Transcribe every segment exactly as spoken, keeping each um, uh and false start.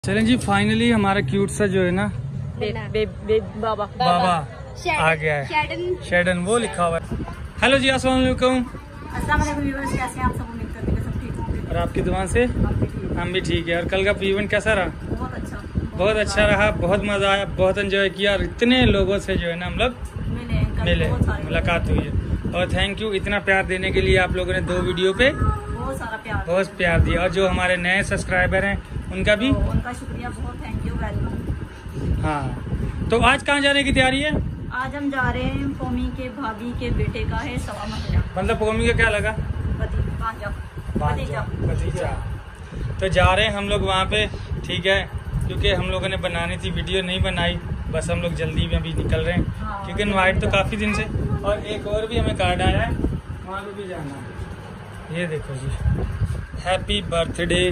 चलें जी, फाइनली हमारा क्यूट सा जो है ना बे, बे, बे, बाबा बाबा आ गया है। शेडन वो लिखा हुआ है। हेलो जी, अस्सलाम वालेकुम। अस्सलाम वालेकुम व्यूअर्स, कैसे हैं आप? सब उम्मीद करते हैं सब ठीक होंगे और आपकी दुआ से हम भी ठीक है। और कल का इवेंट कैसा रहा? बहुत अच्छा बहुत अच्छा रहा, बहुत मजा आया, बहुत एंजॉय किया और इतने लोगों से जो है ना हम लोग मिले मिले, मुलाकात हुई है। और थैंक यू इतना प्यार देने के लिए। आप लोगों ने दो वीडियो पे बहुत सारा प्यार बहुत प्यार दिया। और जो हमारे नए सब्सक्राइबर हैं उनका भी तो उनका शुक्रिया, बहुत थैंक यू, वेलकम। हाँ, तो आज कहाँ जाने की तैयारी है? आज हम जा रहे हैं पोमी के भाभी के बेटे का है सवा महीना। मतलब पोमी का क्या लगा? भतीजा। भतीजा। तो जा रहे हैं हम लोग वहाँ पे, ठीक है, क्योंकि हम लोगों ने बनानी थी, वीडियो नहीं बनाई, बस हम लोग जल्दी में अभी निकल रहे हैं। हाँ, क्योंकि इनवाइट तो काफ़ी दिन से। और एक और भी हमें कार्ड आया है, वहाँ पे भी जाना है। ये देखो जी, हैप्पी बर्थडे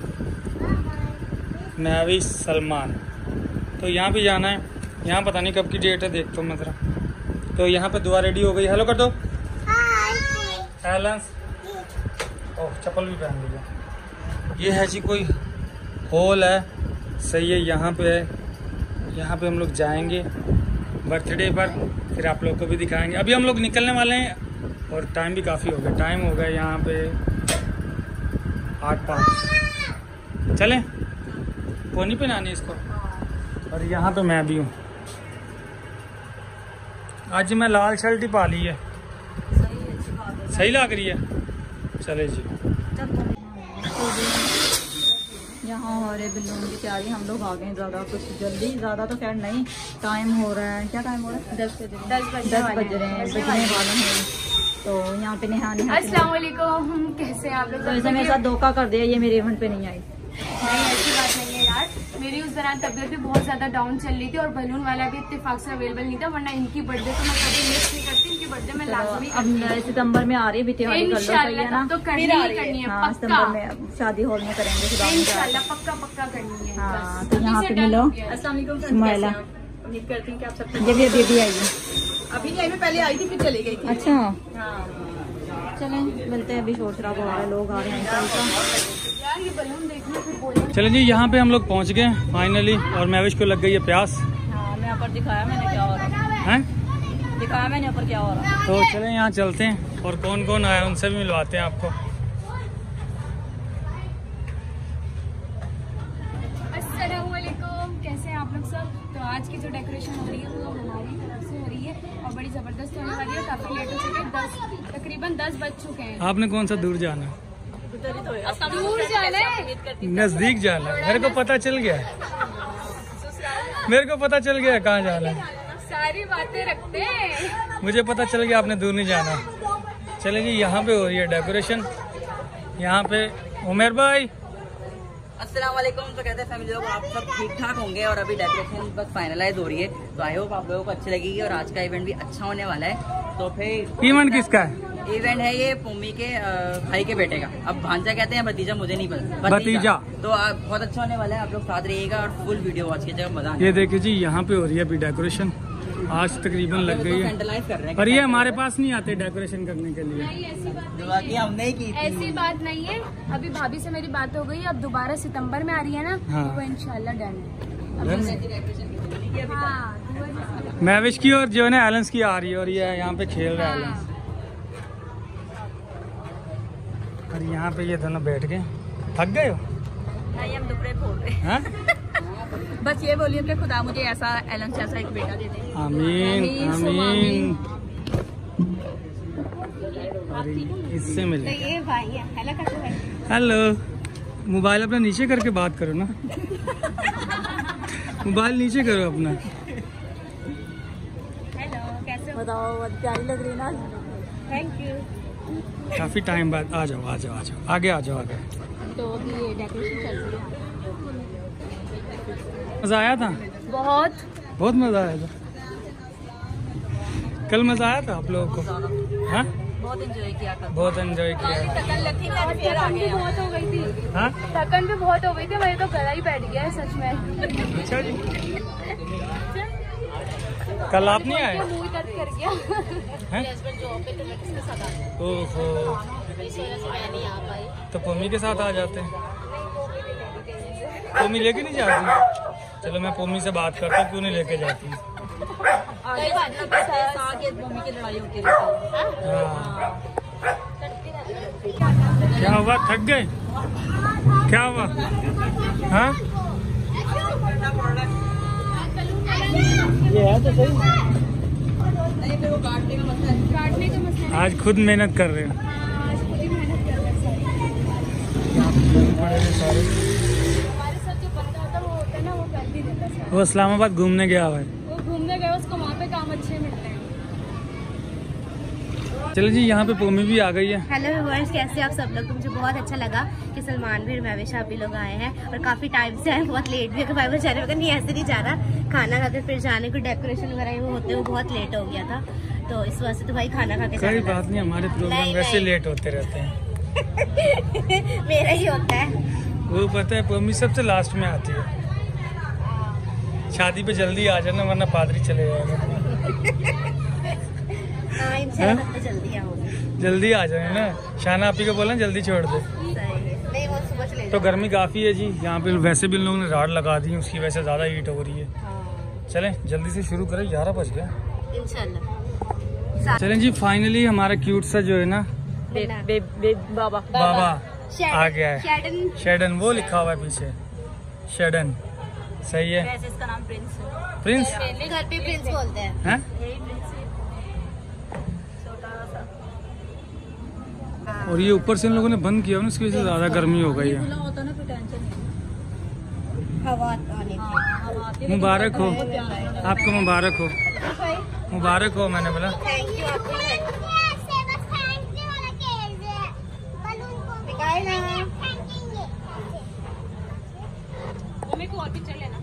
महवी सलमान। तो यहाँ भी जाना है। यहाँ पता नहीं कब की डेट है, देखता हूँ मैं ज़रा। तो यहाँ पे दुआ रेडी हो गई। हेलो कर दो। एलेंस, ओह चप्पल भी पहन लिया। ये है जी कोई हॉल है, सही है, यहाँ पे है। यहाँ पे हम लोग जाएंगे बर्थडे पर, फिर आप लोग को भी दिखाएंगे। अभी हम लोग निकलने वाले हैं और टाइम भी काफ़ी हो गया। टाइम हो गया यहाँ पे आठ पाँच। चलें, पोनी पे नानी इसको। और यहाँ पे मैं भी हूँ। आज मैं लाल शर्ट ही पा ली है, सही लग रही है। चले जी, यहाँ हो रहे बिल्लों की तैयारी। हम लोग आ गए ज़्यादा कुछ जल्दी, ज़्यादा तो खैर नहीं। टाइम हो रहा है, क्या टाइम हो रहा है? दस बजे दस बज रहे हैं, बजने वाले हैं। तो यहाँ पे नेहा नेहा अस्सलाम वालेकुम, कैसे हैं आप लोग? तो ऐसे मेरे साथ धोखा कर दिया, ये मेरे इवेंट पे नहीं आई। नहीं, ऐसी बात नहीं है यार। मेरी उस दौरान तबीयत भी बहुत ज्यादा डाउन चल रही थी और बलून वाला भी इत्तेफाक से अवेलेबल नहीं था, वरना इनकी बर्थडे तो मैं कभी मिस नहीं करती। इनकी बर्थडे में लाजमी अब सितंबर में आ रही है, त्योहार कर लो, सही है ना? तो करनी ही करनी है, हाँ, सितंबर में शादी हॉल में करेंगे इंशाल्लाह, पक्का पक्का करनी है। हाँ, तो यहाँ पे मिलो। अस्सलाम वालेकुम, सुमाइला, उम्मीद करती हूँ कि आप सब ये भी बेबी आई है। अभी नहीं, मैं पहले आई थी फिर चली गई थी। अच्छा, चलें मिलते हैं। अभी शोर शराबा हो रहा है, लोग आ रहे हैं। यार ये बलून देखना फिर बोलना। चलें जी, यहाँ पे हम लोग पहुँच गए फाइनली। और महविश को लग गई है प्यास। हाँ, मैं ऊपर दिखाया मैंने क्या हो रहा है, दिखाया मैंने ऊपर क्या हो रहा है। तो चलें यहाँ चलते हैं और कौन कौन आया उनसे भी मिलवाते हैं आपको। अस्सलाम वालेकुम, कैसे हैं आप लोग सब? तो आज की जो डेकोरेशन हो रही है वो हमारी तरफ से हो रही है और बड़ी ज़बरदस्त होने वाली है। काफ़ी लेट हो चुके हैं, दस तकरीबन दस बज चुके हैं। आपने कौन सा दूर जाना है? दूर जाना है, नजदीक जाना है? मेरे को पता चल गया है, मेरे को पता चल गया कहाँ जाना है। सारी बातें रखते हैं। मुझे पता चल गया आपने दूर नहीं जाना। चले जी, यहाँ पे हो रही है डेकोरेशन। यहाँ पे उमेर भाई, अस्सलाम वालेकुम। तो कहते हैं फैमिली लोग आप सब ठीक ठाक होंगे और अभी डेकोरेशन बस फाइनलाइज हो रही है। तो आई होप आप लोगों को अच्छी लगेगी और आज का इवेंट भी अच्छा होने वाला है। तो फिर इवेंट किसका है? इवेंट है ये पोमी के अ, भाई के बेटे का। अब भांजा कहते हैं, भतीजा मुझे नहीं पता, भतीजा। तो आ, बहुत अच्छा होने वाला है। आप लोग साथ रहिएगा और फुल वीडियो वॉच कीजिएगा, मजा आने ये देखिए जी, यहाँ पे हो रही है अभी डेकोरेशन। आज तकरीबन लग गई है, सेंट्रलाइज कर रहे हैं। पर ये हमारे पास नहीं आते डेकोरेशन करने के लिए। नहीं, ऐसी बात दुआ की हमने ही की थी। ऐसी बात नहीं है। अभी भाभी से मेरी बात हो गई, अब दोबारा सितंबर में आ रही है ना, हाँ। तो वो इंशाल्लाह डन है। डन? हाँ, महविश की और जो है ना एलेंस की आ रही है और ये यहाँ पे खेल रहा है एलेंस। और यहाँ पे ये दोनों बैठ गए। थक गए हो? नहीं, हम दुपड़े खोल रहे हैं। हाँ? बस ये बोलिए कि खुदा मुझे ऐसा एलन से ऐसा एक बेटा दे दे। आमीन आमीन। और इससे मिले। ये भाई है। हेलो कैसे भाई? हेलो। मोबाइल अपना नीचे करके बात करो ना। मोबाइल नीचे करो अपना। हेलो कैसे हो? बताओ, प्यारी लग रही है ना? Thank you. काफी टाइम बाद आ जाओ आ जाओ आ जाओ आगे आ जाओ आगे। तो अभी ये डेकोरेशन चल रही है। मजा आया था? बहुत बहुत मजा आया था। कल मजा आया था आप लोगों को? हाँ, बहुत एंजॉय किया कल। बहुत एंजॉय किया। थकन लगी थी, थकन भी बहुत हो गई थी। हाँ, थकन भी बहुत हो गई थी, मेरे तो गला ही बैठ गया है सच में। अच्छा जी। कल आप नहीं आए? मुंह दर्द कर गया। हैं? ओहो, तो पम्मी के साथ आ जाते हैं। पोमी लेके नहीं जाती? चलो मैं पोमी से बात करता हूँ, क्यों नहीं लेके जाती? क्या हुआ, थक गए? क्या हुआ? हाँ ये है तो सही। काटने का मसला आज खुद मेहनत कर रहे हैं। हाँ, आज खुद ही मेहनत कर रहे हैं सारे। हमारे साथ जो बंदा होता है वो होता है ना, वो कर भी देता है। वो इस्लामाबाद घूमने गया हुआ है। वो घूमने गए, उसको वहाँ पे काम अच्छे मिलते हैं। चलो जी, यहाँ पे पोमी भी आ गई है। हेलो व्यूअर्स, कैसे आप सब लोग? तो मुझे बहुत अच्छा लगा कि सलमान भी और महवेश आप भी लोग आए हैं और काफी टाइम से आए, बहुत लेट भी है। भाई बेचारे मगर नहीं, ऐसे नहीं जाना, खाना खाकर फिर जाने को, डेकोरेशन वगैरह वो होते हुए बहुत लेट हो गया था, तो इस वजह से तो भाई खाना खा के कोई बात नहीं, हमारे प्रोग्राम वैसे लेट होते रहते हैं। मेरा ही होता है वो, पता है पोमी सबसे लास्ट में आती है। शादी पे जल्दी आ जाना वरना पादरी चले जाएगा। हाँ, इंशाल्लाह तो जल्दी आऊंगी। जल्दी आ जाए ना, शाना आपी को बोलना जल्दी छोड़ दे। नहीं, वो सुबह चले तो गर्मी काफ़ी है जी यहाँ पे, वैसे भी इन लोगों ने राड लगा दी, उसकी वजह से ज़्यादा हीट हो रही है। चलें जल्दी से शुरू करें, ग्यारह बज गया। इंशाल्लाह। चलें जी, फाइनली हमारा क्यूट सा जो है ना बे, बे, बे, बाबा बाबा शेडन, आ गया है। शेडन। शेडन वो लिखा हुआ है पीछे, शेडन सही है। वैसे इसका नाम प्रिंस है। प्रिंस घर पे प्रिंस बोलते हैं। हैं? और ये ऊपर से इन लोगों ने बंद किया ना, उसकी वजह से ज्यादा गर्मी हो गई है। हवा आने की। मुबारक हो आपको, मुबारक हो, मुबारक हो। मैंने बोला थैंक यू आपको। और पिक्चर लेना।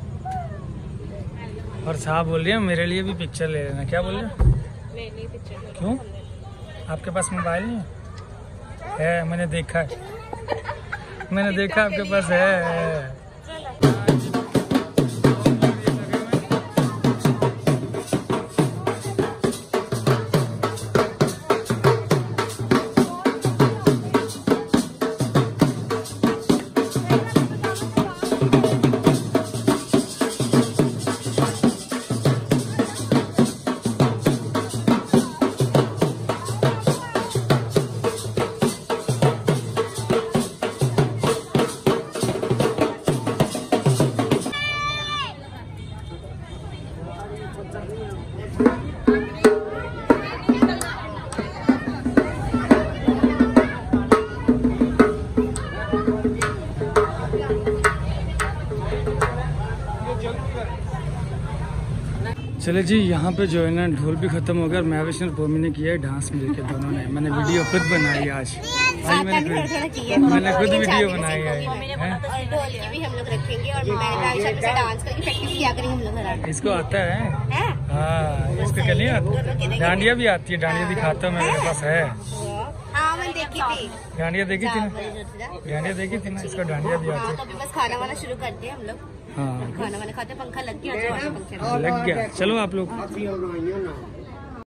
और साहब बोल रही है मेरे लिए भी पिक्चर ले लेना। क्या बोल रहे हो? ले ले पिक्चर। क्यों, आपके पास मोबाइल नहीं है? है, मैंने देखा है, मैंने देखा आपके पास है। चले जी, यहाँ पे जो है ना ढोल भी खत्म हो गया और महवेश और भूमि ने किया है डांस मिलके दोनों ने। मैंने वीडियो खुद बनाई आज, आज मैंने खुद मैंने खुद वीडियो बनाई है। ढोल की भी हम लोग रखेंगे और मैं डांस करके प्रैक्टिस किया करेंगे हम लोग। इसको आता है? हाँ, इसको क्या नहीं आता? डांडिया भी आती है, डांडिया दिखाता हूँ, मेरे पास है। हाँ, मैंने देखी थी, डांडिया देखी थी ना, डांडिया देखी थी ना, इसको डांडिया भी आती है। तो अभी बस खाना वाना शुरू करते हैं हम लोग। हाँ, खाना वाना खाते, पंखा लग गया, पंखे लग गया। चलो आप लोग